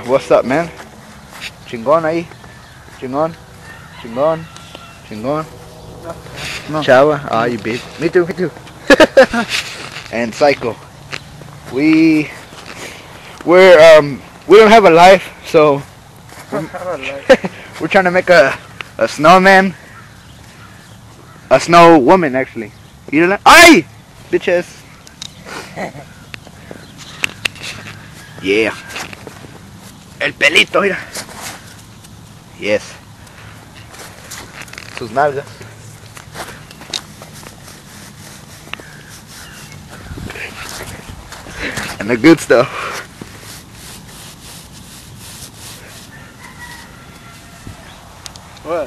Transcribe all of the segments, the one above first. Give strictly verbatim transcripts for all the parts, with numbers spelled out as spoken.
What's up, man? Chingón ahí. Chingón. Chingón. Chingón. No. Chava. Ah, you bitch. Me too, me too. And Psycho. We we're um we don't have a life, so we're trying to make a a snowman. A snow woman, actually. You know that? Ay! Bitches. Yeah. El pelito, mira. Yes. Sus nalgas. And the good stuff. What?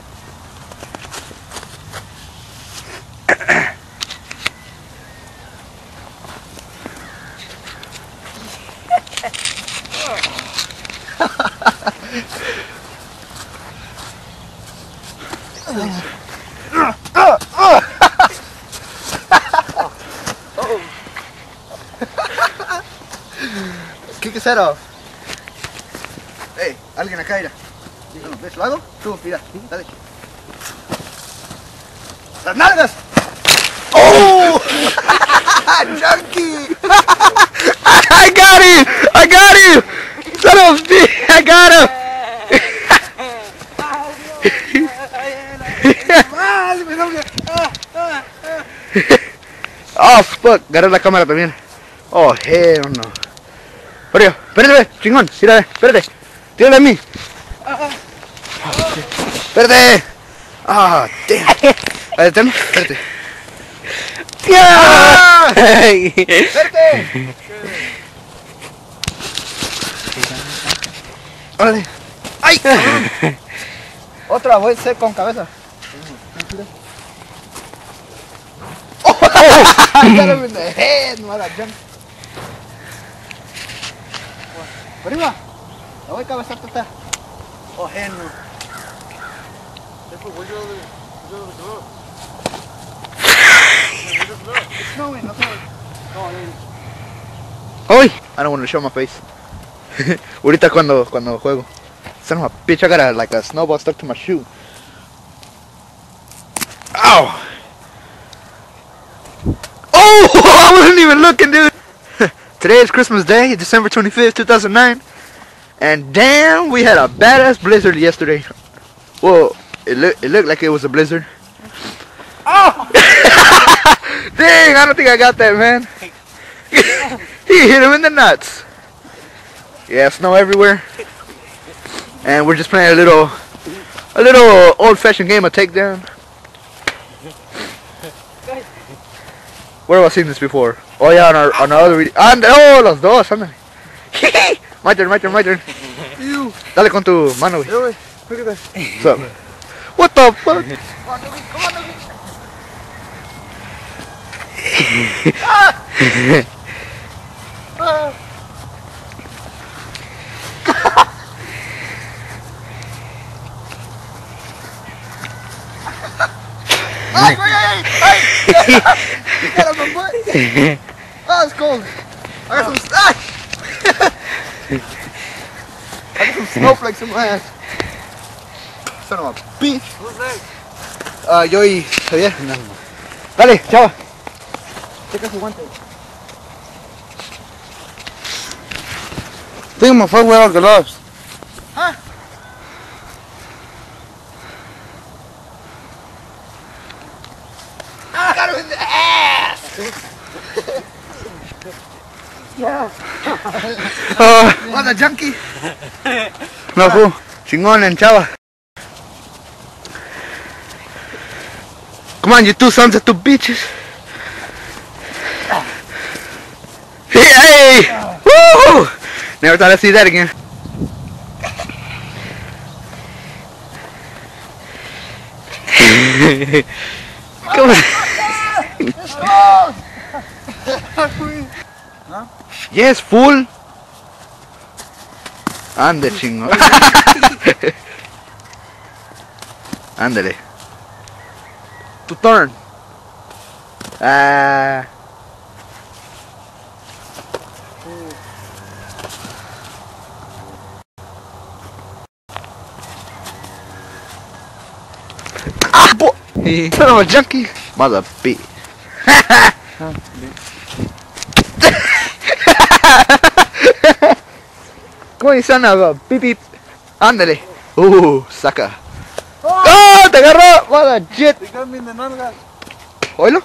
Kick his head off. Hey, alguien acá, mira. Bueno, ¿ves? ¿Lo hago? Tú, mira, dale. ¡Las nalgas! ¡Oh! ¡Junkie! I got him! I got him! Son of a bitch! I got him! Oh, fuck. Agarré la cámara también. Oh, hell no. Pero, espérate, chingón. Tírale, espérate. Tírale a mí. Espérate. Ah, damn. A ver, ten, espérate. ¡Ah! ¡Espérate! Órale. ¡Ay! Otra, voy a ser con cabeza. Oh! I got him in the head, mala junk. Arriba. La voy a cabezar tata. Oh, hell no. It's snowing, no snowing. No, Hoy, I don't want to show my face. Ahorita cuando cuando juego. Son of a bitch, I got a, like a snowball stuck to my shoe. Ow! Oh! I wasn't even looking, dude. Today is Christmas Day, December twenty-fifth, two thousand nine. And damn, we had a badass blizzard yesterday. Well, it looked it looked like it was a blizzard. Oh! Dang, I don't think I got that, man. He hit him in the nuts. Yeah, snow everywhere. And we're just playing a little a little old-fashioned game of takedown. Where have I seen this before? Oh yeah, on our on our other video. And oh, los dos, ándale. My turn, my turn, my turn. You. Dale con tu mano, güey. Here, wait. Look at that. What's up? What the fuck? Come on, Nubi. Come on, Nubi. Ah! Ah! Ay, ay, ay, ay! You got on my butt. Oh, it's cold. I got some. Ah! I got some snowflakes in my ass. Son of a bitch. Who's next? Ah, yo y Javier. No, no. Dale, chava. Checa su guante. Tengo my fuck wear gloves. Huh? I got him in the ass! Yeah. Uh, what a junkie? No, fool. Chingón and chava. Come on, you two sons of two bitches. Hey! Woo! Never thought I'd see that again. Come on. Huh? Yes, fool. Ande, chingo. Ándale. Tu turn. Ah. Son of a junkie. Mother B. Come on, son of a beep beep. Ándale. Uh, saca. ¡Oh! ¡Te agarró! Mother shit. They got me in the nalgas. Oilo.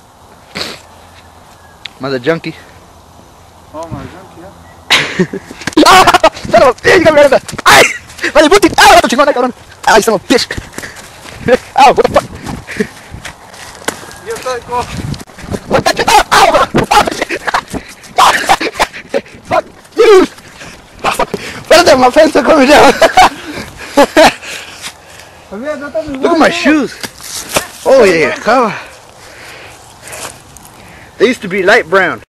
Mother junkie. Oh my junkie, yeah. ¡Ah! ¡Son of a bitch! ¡Ay! ¡Vale, puti! ¡Ah! ¡Vato chingón, cabrón! ¡Ay, son of a bitch! ¡Ah! What the fuck! Yo estoy con... What the shit? ¡Ah! ¡Ah! Fuck you! Ah, fuck. Espérate, my friends are coming down. Look at my shoes. Oh yeah, cover. They used to be light brown.